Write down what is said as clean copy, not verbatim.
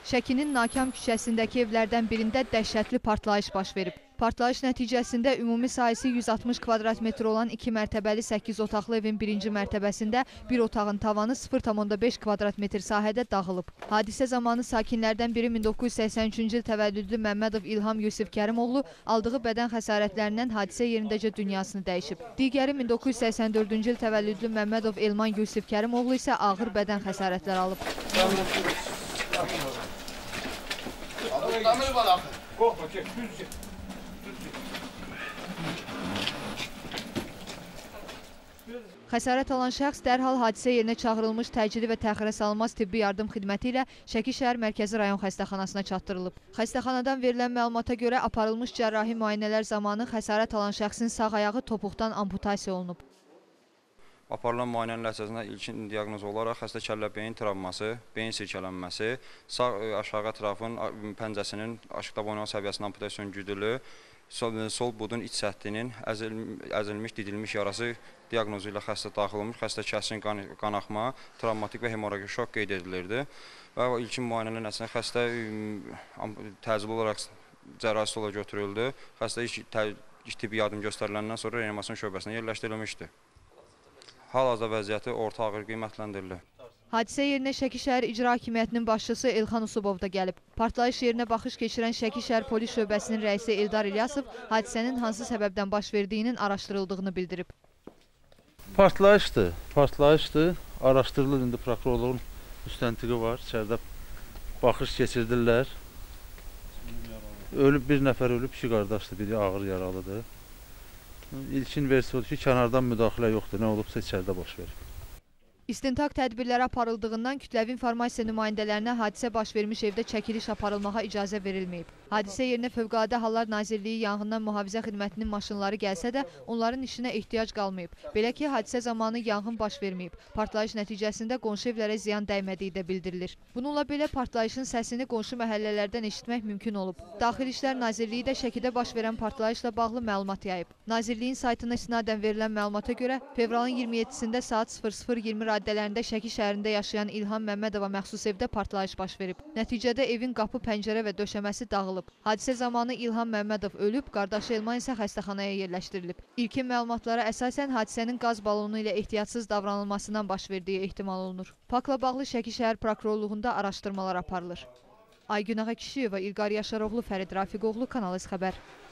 Şəkinin Nakam küçəsindəki evlərdən birində dəhşətli partlayış baş verib. Partlayış nəticəsində ümumi sayısı 160 kvadrat metr olan 2 mərtəbəli 8 otaqlı evin birinci mərtəbəsində bir otağın tavanı 0,5 kvadrat metr sahədə dağılıb. Hadisə zamanı sakinlərdən biri 1983-cü il təvəllüdlü Məmmədov İlham Yusif Kərimoğlu aldığı bədən xəsarətlərindən hadisə yerindəcə dünyasını dəyişib. Digəri 1984-cü il təvəllüdlü Məmmədov Elman Yusif Kərimoğlu isə ağır bədən xəsarətləri alıb. Xəsarət alan şəxs dərhal hadisə yerinə çağırılmış təcili və təxirə salınmaz tibbi yardım xidməti ilə Şəki şəhər Mərkəzi rayon xəstəxanasına çatdırılıb. Xəstəxanadan verilən məlumata görə aparılmış cərrahi müayinələr zamanı xəsarət alan şəxsin sağ ayağı topuqdan amputasiya olunub. Aparılan müayinənin nəticəsində ilkin diaqnoz olaraq xəstə kəllə-beyin travması, beyin sirkələnməsi, sağ aşağı ətrafın pəncəsinin aşıqda boyunma səviyyəsinin amputasiyon güdülü, sol budun iç səthinin əzilmiş, didilmiş yarası diaqnozu ilə xəstə daxil olmuş, xəstə kəsin qanaxma, travmatik və hemorragik şok qeyd edilirdi. Və ilkin müayinənin nəticəsində xəstə təcili olaraq cərrahi stola götürüldü. Xəstə ilk tibbi yardım göstəriləndən sonra reanimasyon şöbəsinə yerləşdirilmişdi. Hal-hazırda vəziyyəti orta ağır qiymətləndirilir. Hadisə yerinə Şəki şəhər İcra Hakimiyyətinin başçısı Elxan Usubov da gəlib. Partlayış yerinə baxış keçirən Şəki şəhər polis şöbəsinin rəisi Eldar İlyasov hadisənin hansı səbəbdən baş verdiyinin araşdırıldığını bildirib. Partlayışdır. Araşdırılır, indi prokurorluğun müstəntiqi var. İçəridə baxış keçirdirlər. Bir nəfər ölüb, 2 qardaşdır, biri ağır yaralıdır. İlkin versiya odur ki, kənardan müdaxilə yoxdur, nə olubsa içəridə baş verir. İstintaq tədbirləri aparıldığından kütləvi informasiya nümayəndələrinə hadisə baş vermiş evdə çəkiliş aparılmağa icazə verilməyib. Hadisə yerinə Fövqəladə Hallar Nazirliyi yanğından mühafizə xidmətinin maşınları gəlsə də onların işinə ehtiyac qalmayıb. Belə ki, hadisə zamanı yanğın baş verməyib. Partlayış nəticəsində qonşu evlərə ziyan dəymədiyi də bildirilir. Bununla belə partlayışın səsini qonşu məhəllələrdən eşitmək mümkün olub. Daxili İşlər Nazirliyi də Şəkidə baş verən partlayışla bağlı məlumat yayıb. Nazirliyin saytına istinadən verilən məlumata görə fevralın 27-sində saat 00:20 raddələrində Şəki şəhərində yaşayan İlham Məmmədova məxsus evdə partlayış baş verib. Nəticədə evin qapı, pəncərə və döşəməsi dağılıb. Hadisə zamanı İlham Məmmədov ölüb, qardaşı Elman isə xəstəxanaya yerləşdirilib. İlkin məlumatlara əsasən hadisənin qaz balonu ilə ehtiyatsız davranılmasından baş verdiyi ehtimal olunur. Faktla bağlı Şəki şəhər prokurorluğunda araşdırmalar aparılır. Aygün Ağa Kişiyeva, İlqar Yaşaroğlu, Fərid Rafiqoğlu, Kanal S xəbər.